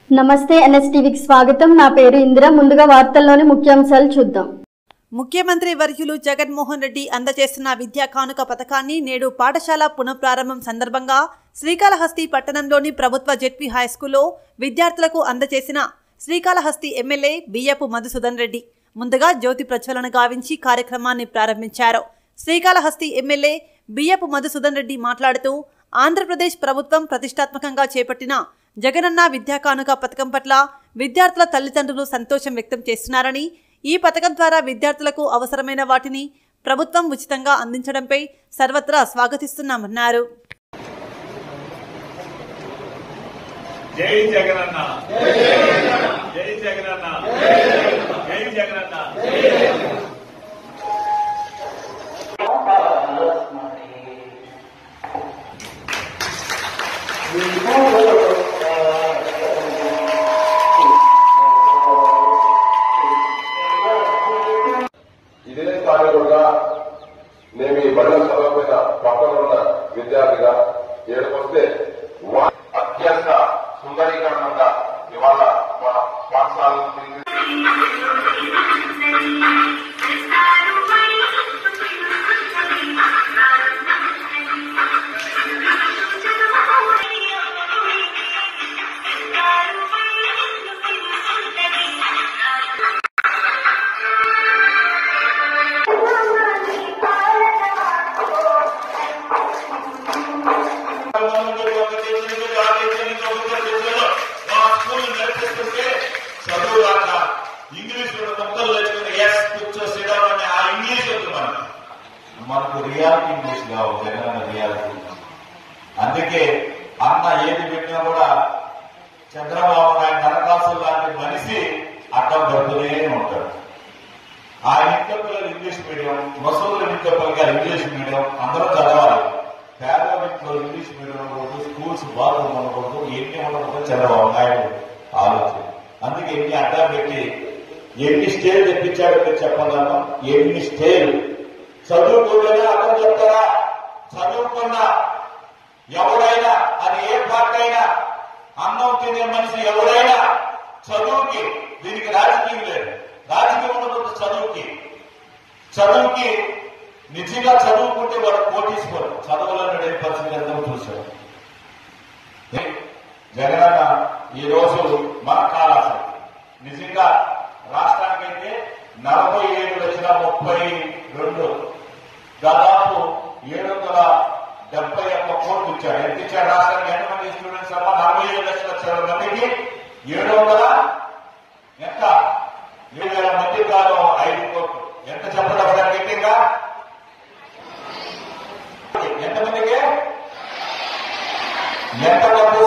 నమస్తే ఎన్ఎస్టీవీకి స్వాగతం। నా పేరు ఇందిర। ముందుగా వార్తల్లోని ముఖ్యాంశాలు చూద్దాం। ముఖ్యమంత్రి వర్యులు జగన్మోహన్ రెడ్డి అందజేస్తున్న విద్యా కానుక పథకాన్ని నేడు పాఠశాల పునఃప్రారంభం సందర్భంగా శ్రీకాళహస్తి పట్టణంలోని ప్రభుత్వ జెడ్పీ హైస్కూల్లో విద్యార్థులకు అందజేసిన శ్రీకాళహస్తి ఎమ్మెల్యే బియ్యపు మధుసూదన్ రెడ్డి ముందుగా జ్యోతి ప్రజ్వలన గావించి కార్యక్రమాన్ని ప్రారంభించారు। శ్రీకాళహస్తి ఎమ్మెల్యే బియ్యపు మధుసూదన్ రెడ్డి మాట్లాడుతూ ఆంధ్రప్రదేశ్ ప్రభుత్వం ప్రతిష్టాత్మకంగా చేపట్టిన జగనన్న విద్యా కానుక పథకం పట్ల విద్యార్థుల తల్లిదండ్రులు సంతోషం వ్యక్తం చేస్తున్నారని, ఈ పథకం ద్వారా విద్యార్థులకు అవసరమైన వాటిని ప్రభుత్వం ఉచితంగా అందించడంపై సర్వత్రా స్వాగతిస్తున్నామన్నారు। జై జగనన్న జై జగనన్న జై జగనన్న ఇదే స్థానికుడుగా నేను ఈ బడుల చదవకపోయిన పక్కన ఉన్న విద్యార్థిగా ఏడుకొస్తే అత్యంత సుందరీకరణంగా ఇవాళ మా పాఠశాల ఇంగ్లీష్ మొత్తం కూర్చోసేయడం ఆ ఇంగ్లీష్ వద్దు మనకు రియాలిటీ ఇంగ్లీష్ కావాలి, జగన్ రియాలిటీ। అందుకే అన్న ఏది పెట్టినా కూడా చంద్రబాబు నాయుడు నరకాసులు లాంటి మనిషి అడ్డం దొరుకుతూనే ఉంటాడు। ఆయన ఇంట్లో పిల్లలు ఇంగ్లీష్ మీడియం, వసూలు ఇంట్లో పిల్లలు ఇంగ్లీష్ మీడియం, అందరూ చదవాలి। పేదవాళ్ళలో ఇంగ్లీష్ మీడియం ఉండకూడదు, స్కూల్స్ బాత్రూమ్ ఉండకూడదు, ఎన్ని ఉండకూడదు చంద్రబాబు నాయుడు ఆలోచన। అందుకే ఎన్ని అడ్డం పెట్టి ఎన్ని స్టేలు తెప్పించాడో మీరు చెప్పగలను। ఎన్ని స్టేలు చదువుకోలేదా అర్థం చెప్తారా? చదువుకున్న ఎవరైనా అది ఏ పార్టీ అయినా అన్నం తినే మనిషి ఎవరైనా చదువుకి, దీనికి రాజకీయం లేదు, రాజకీయం ఉండదు చదువుకి నిజంగా చదువుకుంటే వాడు కోటీశ్వరు, చదవలేని పరిస్థితి ఎంతో చూశారు। జగనన్న ఈ రోజు మన కాలాసరి నిజంగా రాష్ట్రానికైతే 47,32 దాదాపు 771 కోట్లు ఇచ్చాడు। ఎంత ఇచ్చాడు రాష్ట్రానికి? ఎంతమంది స్టూడెంట్స్ అమ్మా? 47 లక్షల మందికి 7,000 మంది కాదు 5 కోట్లు। ఎంత చెప్పడం గట్టిగా? ఎంతమందికి? ఎంతమంది